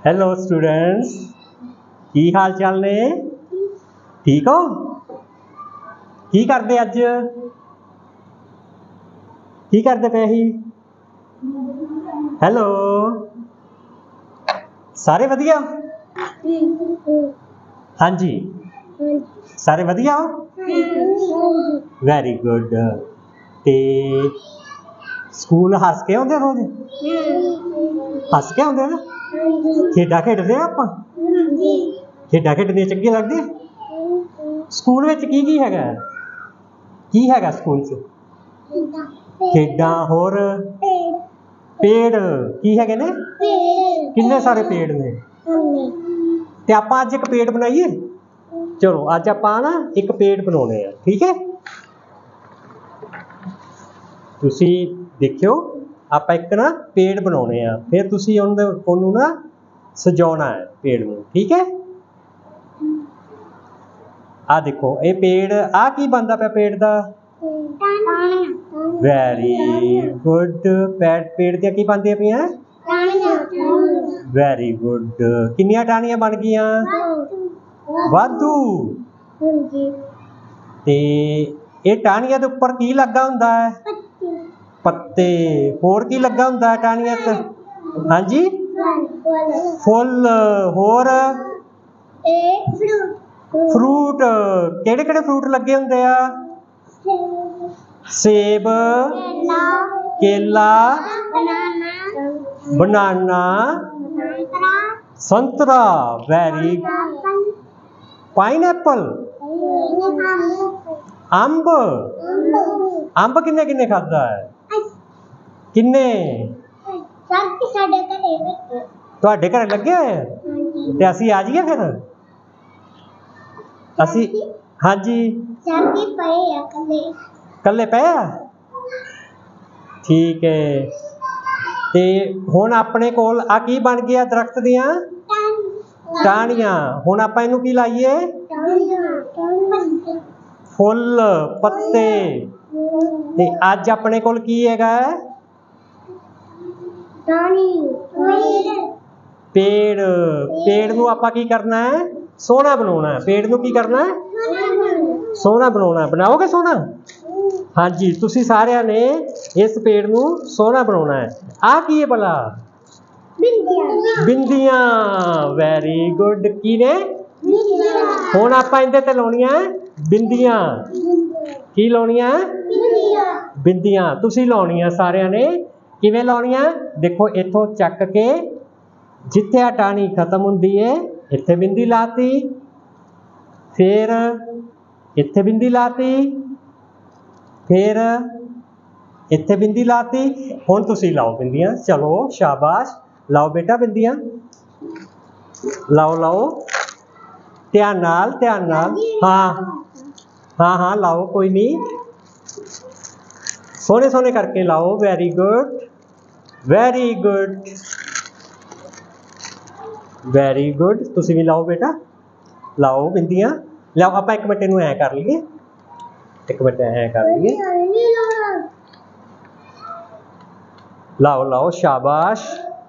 Hello students, की हाल चाल ने? ठीक हो? की करते अज? की करते पे ही? हेलो, सारे वधिया? हाँ जी, सारे वधिया हो? Very good. ते स्कूल हस के आते रोज? हस के आते ना? खेडा खेडते आप? खेडा खेडनियां चंगियां लगदियां? स्कूल में की हैगा? की हैगा स्कूल च? खेडा होर पेड़ की हैगे ने? किन्ने सारे पेड़ ने? ते आपां अज एक पेड़ बनाइए। चलो अज आपां ना एक पेड़ बनाने आ, ठीक है? तुसी देखियो, आपां एक ना पेड़ बनाने आ, फिर तुसी उन्होंने ना सजाना है पेड़ में, ठीक है? आ देखो ये पेड़, आ की बनता पे पेड़ का? Very good. पेड़ दियां की बनदियां पियां? Very good. किन्नियां टाहनियां बन गईयां? वाधू। ते ये टाहनियां दे उपर की लगा हुंदा है? पत्ते। होर की लगा हुंदा है टाहनियां ते? हाँ जी, फुल। होर फ्रूट। केड़े केड़े फ्रूट लगे हुंदे आ? सेब, केला, बनाना, संतरा। वैरी। पाइनएप्पल। अंब। अंब किन्ने किन्ने खादा है? किन्ने? तुहाडे घर लगे होए ते असी आ जाइए फिर? असी हाँ जी, कल्ले पे आ? ठीक है। ते हुण अपने कोल आ की बन गया दरख्त दियां टाहनियां। हुण आपां इनू की लाइए? फुल, पत्ते। ते अज अपने कोल की हैगा? पेड़। पेड़ नू आपां की करना है? सोहना बनाना है। पेड़ नू की करना है? सोहना बनाना। बनाओगे सोहना? हाँ जी, तुसी सारियां ने इस पेड़ नू सोहना बनाना है। आ की है भला? बिंदियां। Very good. की ने? हुण आपां इहदे ते लाउणियां बिंदियां। की लाउणियां? बिंदियां। तुसी लाउणियां सारियां ने। किवें लाउणियां? देखो इथों चक के जिथे आ टाहनी खत्म हुंदी है इत्थे बिंदी लाती, फिर इत्थे बिंदी लाती, फिर इत्थे बिंदी लाती। हुण तुसी लाओ बिंदियां। चलो शाबाश, लाओ बेटा बिंदियां। लाओ लाओ, ध्यान नाल, ध्यान नाल। हाँ हाँ हाँ, लाओ, कोई नहीं, सोहने सोहने करके लाओ। Very good, very good, very good. तुसी भी लाओ बेटा, लाओ बिंदियां। लाओ आपां एक मिनट इनू ऐ कर लीए, एक मिनट ऐ कर लीए। लाओ लाओ, शाबाश,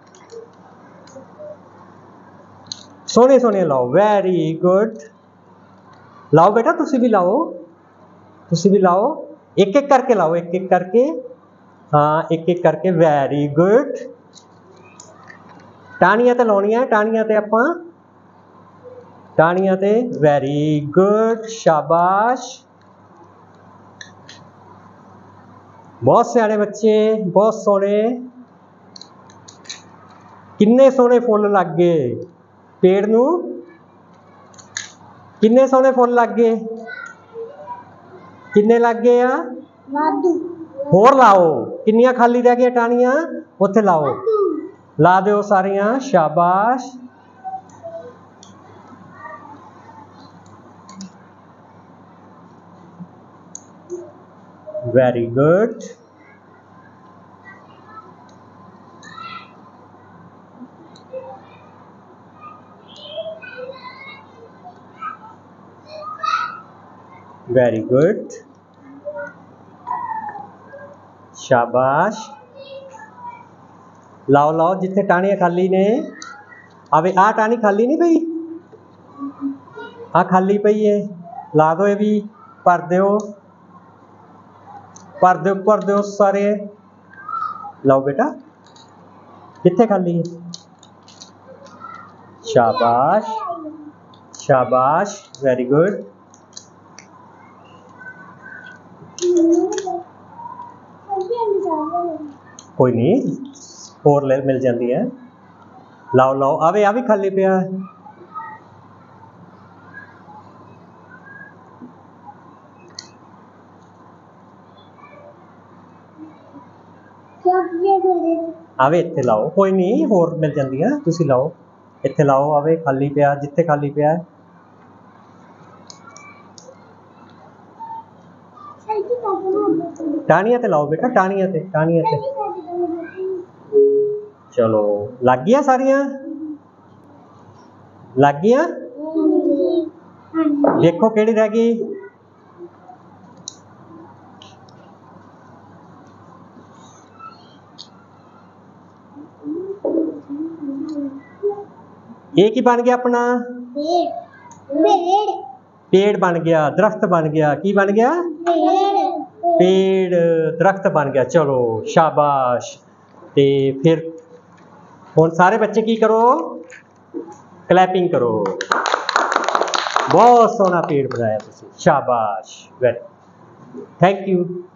सोहने सोहने लाओ। Very good. लाओ बेटा, तुसी भी लाओ, तुसी भी लाओ। एक एक करके लाओ, एक एक करके। हाँ, एक एक करके। Very good. टाहनियां ते लाउणियां, टाहनियां ते आपां, टाहनियां ते। वैरी गुड, शाबाश, बहुत सियाने बच्चे, बहुत सोहने। किन्ने सोहने फुल लग गए पेड़ नू? किन्ने सोहने फुल लग गए? किन्ने लग गए आ? होर लाओ। किन्नियां खाली रह गई टाहनियां? उत्थे लाओ, ला दो सारियां। शाबाश, वेरी गुड। वेरी गुड, शाबाश। लाओ लाओ, जिथे टाहनियां खाली ने अबे आ टानी खाली नहीं पई, आ खाली पई है, ला दो ये भी, भर दो सारे। लाओ बेटा, कितने खाली है? शाबाश शाबाश, वेरी गुड। कोई नहीं, होर ले मिल जाती है। लाओ लाओ, आवे आ भी खाली पिया है। आवे इत्थे लाओ, कोई नहीं, होर मिल जाती है, तुसी लाओ इत्थे लाओ, आवे खाली पिया, जिथे खाली पिया है। टाणियां ते लाओ बेटा, टाणियां ते। चलो लग गया, सारियां लग गया। देखो केड़ी रह गई। ये की बन गया अपना? पेड़ बन गया, दरख्त बन गया। की बन गया? पेड़ दरख्त बन गया। चलो शाबाश। ते फिर हुण सारे बच्चे की करो? क्लैपिंग करो। बहुत सोहना पेड़ बनाया तुसीं, शाबाश, वेरी थैंक यू।